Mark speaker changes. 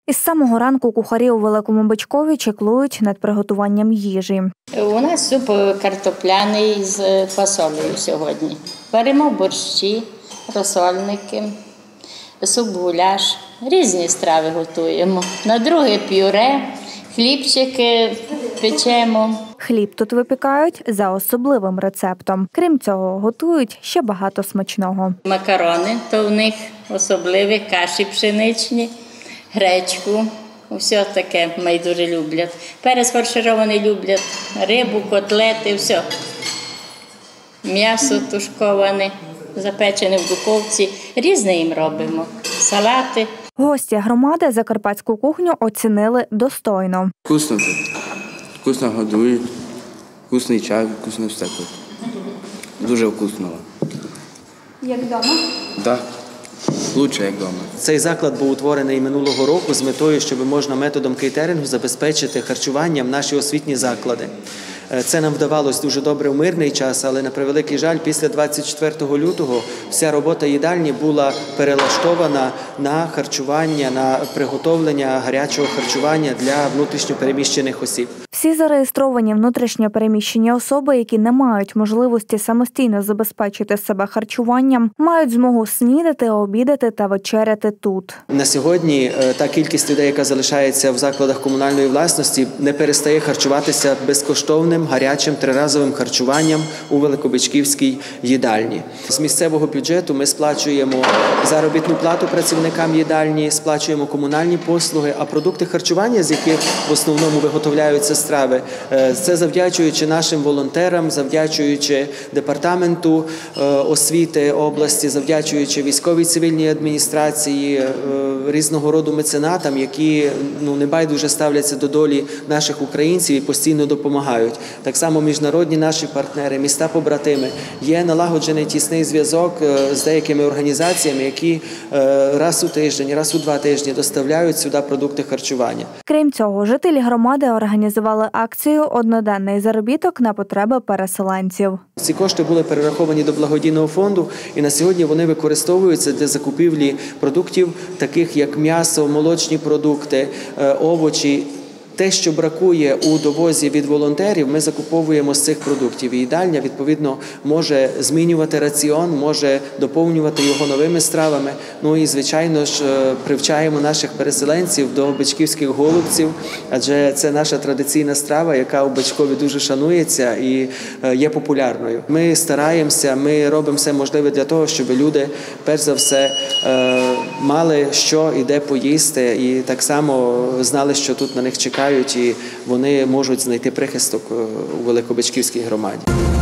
Speaker 1: Із самого ранку кухарі у Великому Бичкові чеклують над приготуванням їжі.
Speaker 2: У нас суп картопляний з фасолею сьогодні. Варимо борщі, розсольники, суп-гуляш. Різні страви готуємо. На друге пюре, хлібчики печемо.
Speaker 1: Хліб тут випікають за особливим рецептом. Крім цього, готують ще багато смачного.
Speaker 2: Макарони, то в них особливі, каші пшеничні, гречку. Все таке мої дуже люблять. Перець фарширований люблять, рибу, котлети, все. М'ясо тушковане, запечене в духовці. Різне їм робимо. Салати.
Speaker 1: Гості громади закарпатську кухню оцінили достойно.
Speaker 3: Вкусно тут. Вкусно годують, вкусний чай, вкусно все тут. Дуже вкусно.
Speaker 1: Як вдома?
Speaker 3: Так, краще, як вдома.
Speaker 4: Цей заклад був утворений минулого року з метою, щоб можна методом кейтерингу забезпечити харчуванням наші освітні заклади. Це нам вдавалося дуже добре в мирний час, але, на превеликий жаль, після 24 лютого вся робота їдальні була перелаштована на харчування, на приготовлення гарячого харчування для внутрішньо переміщених осіб.
Speaker 1: Всі зареєстровані внутрішньо переміщені особи, які не мають можливості самостійно забезпечити себе харчуванням, мають змогу снідати, обідати та вечеряти тут.
Speaker 4: На сьогодні та кількість людей, яка залишається в закладах комунальної власності, не перестає харчуватися безкоштовним, гарячим, триразовим харчуванням у Великобичківській їдальні. З місцевого бюджету ми сплачуємо заробітну плату працівникам їдальні, сплачуємо комунальні послуги, а продукти харчування, з яких в основному виготовляються страви, це завдячуючи нашим волонтерам, завдячуючи департаменту освіти області, завдячуючи військовій цивільній адміністрації, різного роду меценатам, які небайдуже ставляться до долі наших українців і постійно допомагають. Так само міжнародні наші партнери, міста-побратими. Є налагоджений тісний зв'язок з деякими організаціями, які раз у тиждень, раз у 2 тижні доставляють сюди продукти харчування.
Speaker 1: Крім цього, жителі громади організували акцію «Одноденний заробіток на потреби переселенців».
Speaker 4: Ці кошти були перераховані до благодійного фонду, і на сьогодні вони використовуються для закупівлі продуктів, таких як м'ясо, молочні продукти, овочі. Те, що бракує у довозі від волонтерів, ми закуповуємо з цих продуктів. І їдальня, відповідно, може змінювати раціон, може доповнювати його новими стравами. Ну і, звичайно ж, привчаємо наших переселенців до бичківських голубців, адже це наша традиційна страва, яка у Бичкові дуже шанується і є популярною. Ми стараємося, ми робимо все можливе для того, щоб люди, перш за все, мали що і де поїсти, і так само знали, що тут на них чекають, і вони можуть знайти прихисток у Великобичківській громаді.